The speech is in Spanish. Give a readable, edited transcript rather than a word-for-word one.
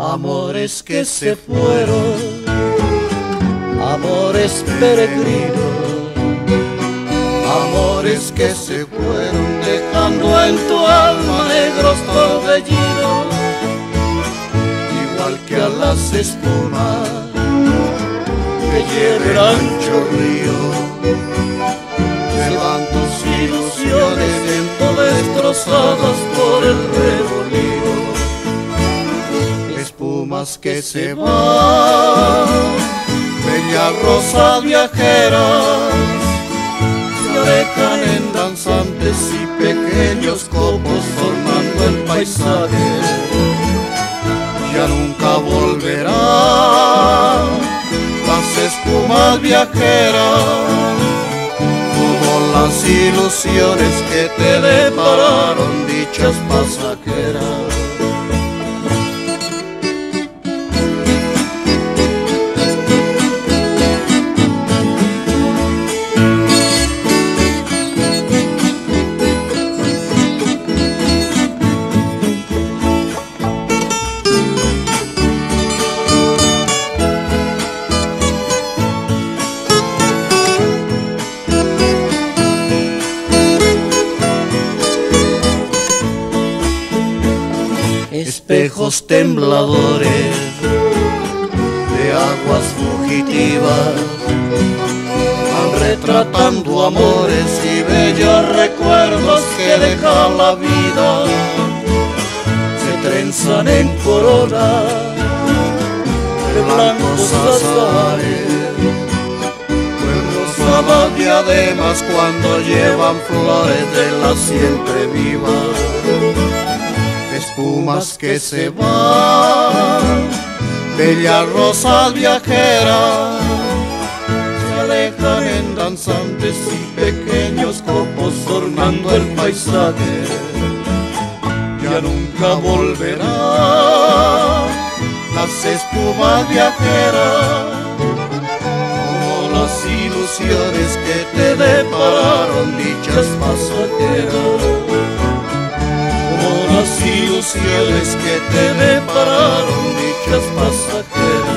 Amores que se fueron, amores peregrinos, amores que se fueron dejando en tu alma negros torbellinos, igual que a las espumas que lleva el ancho río. Se van tus ilusiones siendo destrozadas por el revolío. Espumas que se van, bellas rosas viajeras, se alejan en danzantes y pequeños copos formando el paisaje. Ya nunca volverán las espumas viajeras, como las ilusiones que te depararon dichas pasajeras. Espejos tembladores de aguas fugitivas van retratando amores y bellos recuerdos que deja la vida. Se trenzan en coronas de blancos azahares, rosas diademas cuando llevan flores de la siempre viva. Espumas que se van, bellas rosas viajeras, se alejan en danzantes y pequeños copos ornando el paisaje. Ya nunca volverán las espumas viajeras, como las ilusiones que te depararon dichas pasajeras. Las ilusiones que te depararon dichas pasajeras.